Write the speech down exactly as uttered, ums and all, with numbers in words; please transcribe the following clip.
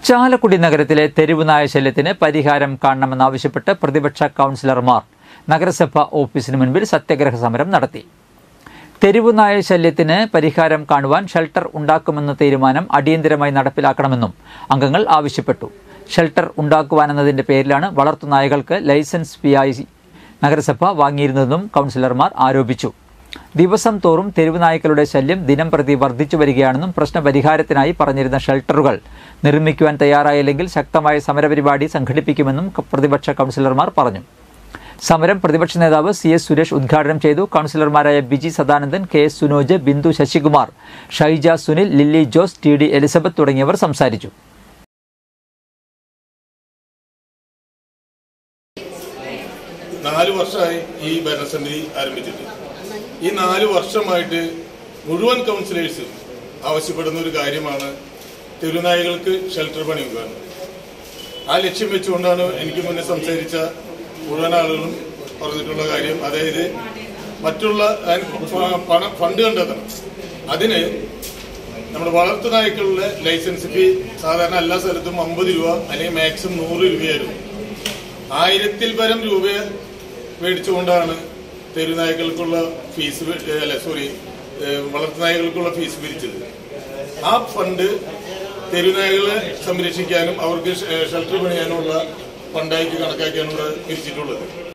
ചാലക്കുടി നഗരത്തിലെ തെരുവുനായ ശല്യത്തിന് പരിഹാരം കാണണമെന്നാവശ്യപ്പെട്ട് പ്രതിപക്ഷ കൗൺസിലർമാർ നഗരസഭ ഓഫീസിന് മുൻപിൽ സത്യാഗ്രഹ സമരം നടത്തി. തെരുവുനായ ശല്യത്തിന് പരിഹാരം കാണുവാൻ ഷെൽട്ടർ ഉണ്ടാക്കുമെന്ന തീരുമാനം അടിയന്തരമായി നടപ്പിലാക്കണമെന്നും അംഗങ്ങൾ ആവശ്യപ്പെട്ടു. ഷെൽട്ടർ ഉണ്ടാക്കുവാനെന്നതിന്റെ പേരിലാണ് വളർത്തുനായകൾക്ക് ലൈസൻസ് ഫീയായി നഗരസഭ വാങ്ങിയിരുന്നതെന്നും കൗൺസിലർമാർ ആരോപിച്ചു. ദിവസം തോറും തെരുവുനായ്ക്കളുടെ ശല്യം ദിനം പ്രതി വർദ്ധിച്ചു വരികയാണെന്നും പ്രശ്നപരിഹാരത്തിനായി പറഞ്ഞിരുന്ന ഷെൽട്ടറുകൾ നിർമ്മിക്കുവാൻ തയ്യാറായില്ലെങ്കിൽ ശക്തമായ സമരപരിപാടി സംഘടിപ്പിക്കുമെന്നും പ്രതിപക്ഷ കൗൺസിലർമാർ പറഞ്ഞു. സമരം പ്രതിപക്ഷ നേതാവ് സി എസ് സുരേഷ് ഉദ്ഘാടനം ചെയ്തു. കൗൺസിലർമാരായ Biji Sadanandan, K S Sunoj, Bindu Sasikumar, Shyja Sunil, Lilly Jose, T D Elizabeth തുടങ്ങിയവർ സംസാരിച്ചു. നാല് വർഷമായി ഈ ഭരണസമിതി ആരംഭിച്ചിട്ട് ഈ നാല് വർഷമായിട്ട് മുഴുവൻ കൗൺസിലേഴ്സും ആവശ്യപ്പെടുന്ന ഒരു കാര്യമാണ് തെരുവുനായകൾക്ക് ഷെൽട്ടർ പണിയുക. ആ ലക്ഷ്യം വെച്ചുകൊണ്ടാണ് എനിക്ക് മുന്നേ സംസാരിച്ച മുഴുവൻ ആളുകളും പറഞ്ഞിട്ടുള്ള കാര്യം. അതായത് മറ്റുള്ള പണം ഫണ്ട് കണ്ടെത്തണം. അതിന് നമ്മുടെ വളർത്തുനായ്ക്കളുടെ ലൈസൻസ് ഫീ സാധാരണ എല്ലാ സ്ഥലത്തും അമ്പത് രൂപ അല്ലെങ്കിൽ മാക്സിമം നൂറ് രൂപയായിരുന്നു. ആയിരത്തിൽ പരം രൂപ മേടിച്ചുകൊണ്ടാണ് തെരുവുനായ്ക്കൾക്കുള്ള ഫീസ് അല്ല സോറി വളർത്തുനായ്ക്കൾക്കുള്ള ഫീസ് പിരിച്ചത്. ആ ഫണ്ട് തെരുവുനായ്ക്കളെ സംരക്ഷിക്കാനും അവർക്ക് ഷെൽട്ടർ പണിയാനുള്ള ഫണ്ടായിട്ട് കണക്കാക്കിയാണ് ഇവിടെ പിരിച്ചിട്ടുള്ളത്.